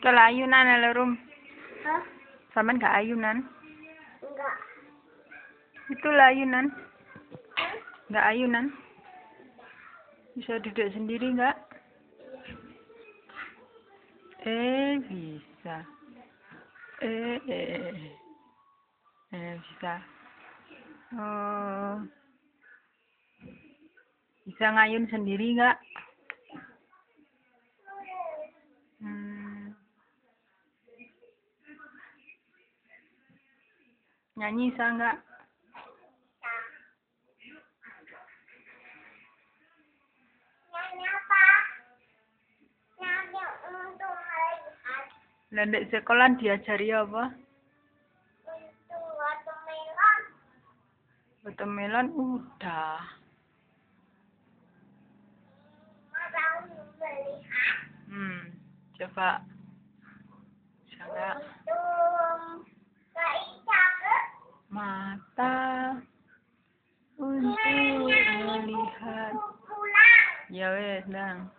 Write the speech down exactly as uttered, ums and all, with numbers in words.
Kalau ayunan ala rum. Hah? Saman gak ayunan? Enggak. Itulah ayunan. Hah? Gak ayunan. Bisa duduk sendiri nggak? Eh, bisa. Eh, eh, eh. Eh, bisa. Oh. Bisa ngayun sendiri nggak? Hmm. Nyanyi bisa nggak? Nyanyi apa? Nyanyi untuk melihat. Lah ndek sekolah diajari apa? Untuk watermelon. Watermelon udah. Mau melihat. Hmm, coba. Coba. Untuk keikan. Mata untuk melihat. Pulang. Ya wes, Dang.